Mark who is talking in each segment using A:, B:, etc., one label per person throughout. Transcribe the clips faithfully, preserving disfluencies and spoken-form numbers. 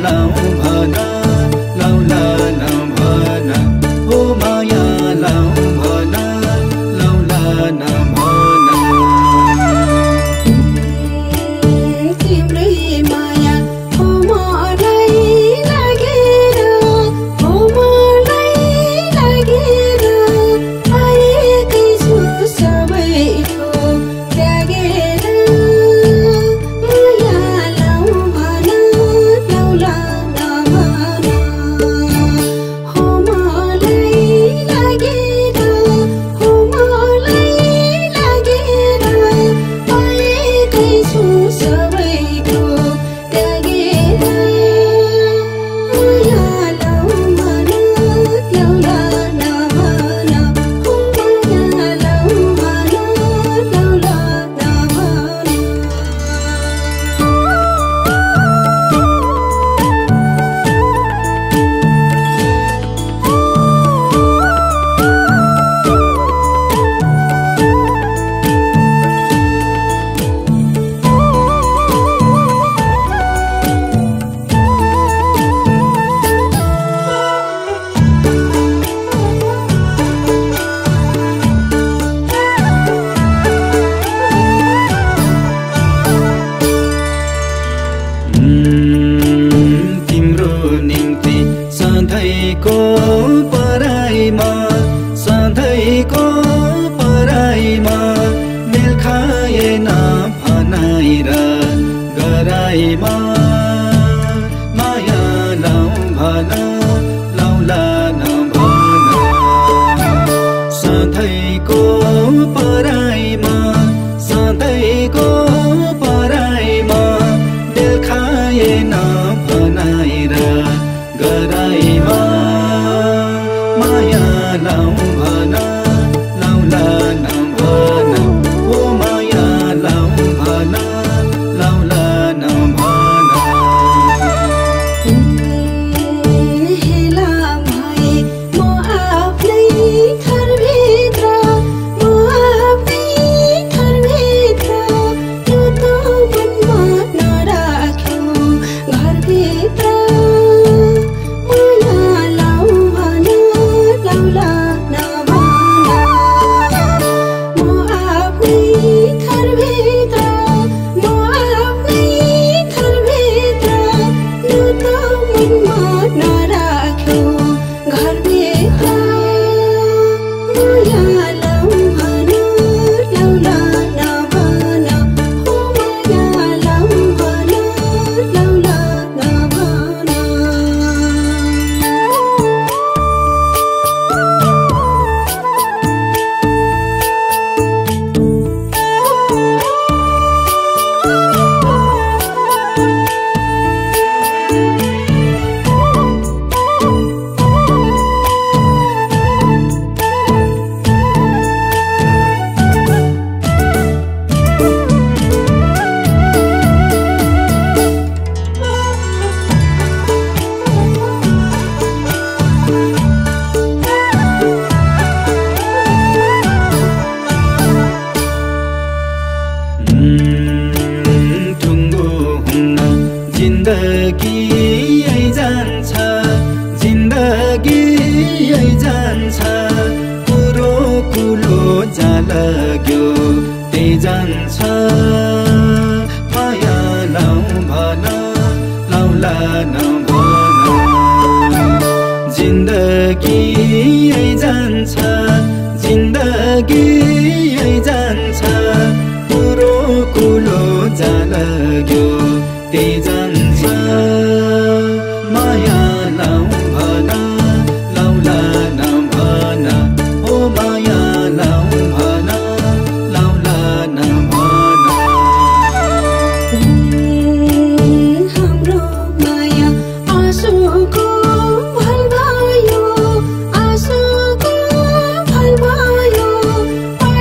A: लाउ भन लौला नभन हो माया लाउ भन लौला नभन
B: तिम्रै माया हो मलाई लागेर हो मलाई लागेर आएकै छु सबैको त्यागेर माया लाउ भन लौला नभन हो मलाई लागेर हो मलाई लागेर आएकै छु सबैको त्यागेर माया लाउ भन लौला नभन हो माया लाउ भन लौला नभन
A: तिम्रो निम्ति सधैँको पराइमा सधैँको पराइमा मेल खाएन भनाइ र गराइमा माया लाउ भन लौला नभन सधैँको पराइमा सधैँको पराइमा मेल खाएन भनाइ र गराइमा माया लाउ भन लौला नभन हो माया लाउ भन लौला नभन
B: हेला भए म आफ्नै घरभित्र म आफ्नै घरभित्र यो त मनमा नराख्यो घरभित्र माया लाउ भन लौला नभन म आफ्नै घरभित्र म आफ्नै घरभित्र यो त मनमा नराख्यो घरभित्र माया लाउ भन लौला नभन हो माया लाउ भन लौला नभन
A: टुङ्गो हुन्न जिन्दगी यही जान्छ जिन्दगी यही जान्छ पुरो कुलो जालग्यो त्यही जान्छ माया लाउ भन लौला नभन जिन्दगी यही जान्छ जिन्दगी यही जान्छ पुरो कुलो जालग्यो त्यही जान्छ माया लाउ भन लौला नभन हो माया लाउ भन लौला नभन
B: हाम्रो माया आँसुको भल भयो आँसुको भल भयो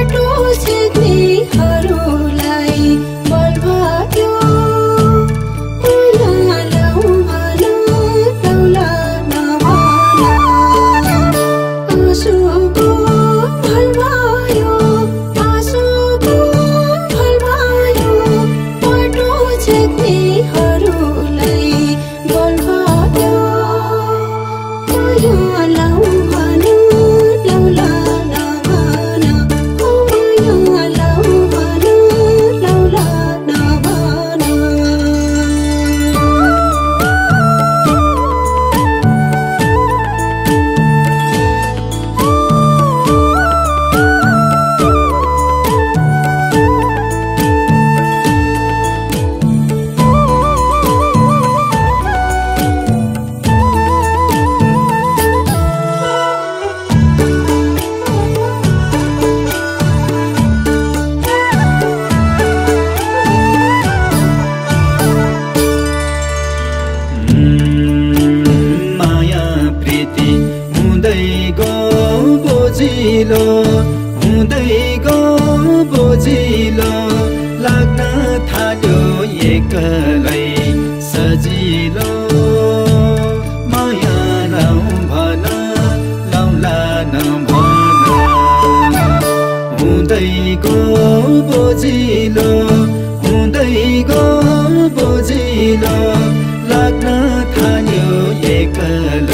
A: बोझिलो हुँदै गयो बोझिलो लाग्न थाल्यो एक्लै सजिलो माया लाउ भन लाउला नभन हुँदै गयो बोझिलो हुँदै गयो बोझिलो लाग्न थाल्यो एक्लै